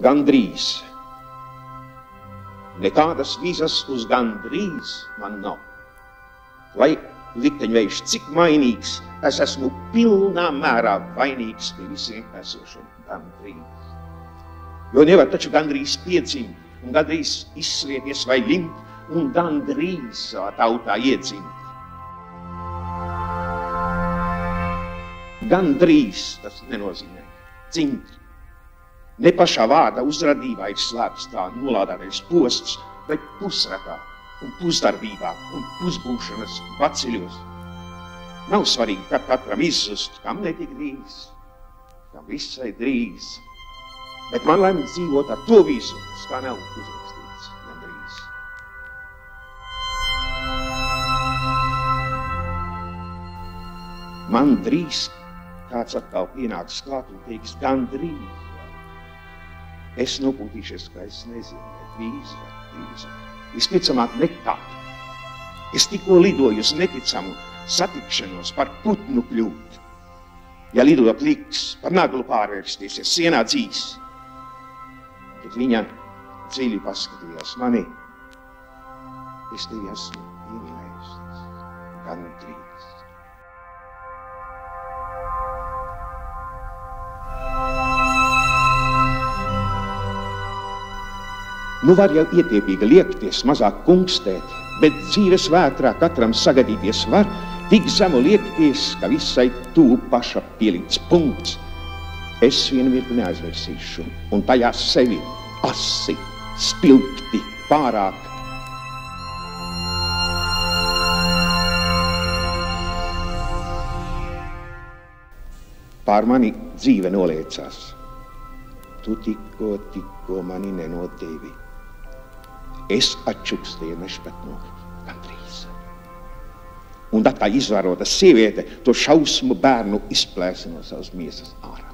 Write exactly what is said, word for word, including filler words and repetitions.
Gandrīz. Nekādas vīzas uz gandrīz man nav. Lai likteņvējš cik mainīgs, es esmu pilnā mērā vainīgs pie visiem esošiem gandrīz. Jo nevar taču gandrīz piedzimt, un gandrīz izslieties vai limt, un gandrīz savā tautā iedzimt. Gandrīz tas nenozīmē dzimt. Ne pašā vārda uzradībā ir slēpts tā nolādātais posts, bet pusratā un pusdarbībā un pusbūšanas baciļos. Nav svarīgi, kad katram izzust, kam netik drīz, kam visai drīz. Bet man laim dzīvot ar to visu, kā nav uzrakstīts gandrīz. Man drīz kāds atkal pienāks klāt un teiks gandrīz. Es nopūtīšies, ka es nezinu, bet drīz vai drīz vai. Visticamāk nekad. Es tikko lidoju uz neticamu satikšanos par putnu kļūt. Ja lidot liks, par naglu pārvērsties, ja sienā dzīs. Kad viņa dziļi paskatījās mani, es tevi esmu iemīlējusies gandrīz. Nu var jau ietiepīgi liekties, mazāk kungstēt, bet dzīves vētrā katram sagadīties var, tik zemu liekties, ka visai tuvu paša pielikts punkts. Es vienu mirkli neaizmirsīšu, un tajā sevi asi, spilgti, pārāk. Pār mani dzīve noliecās. Tu tikko, tikko mani nenodevi. Es atčukstēju nešpēt no gandrīz. Un tā kā izvērota sieviete to šausmu bērnu izplēsa no savas miesas ārā.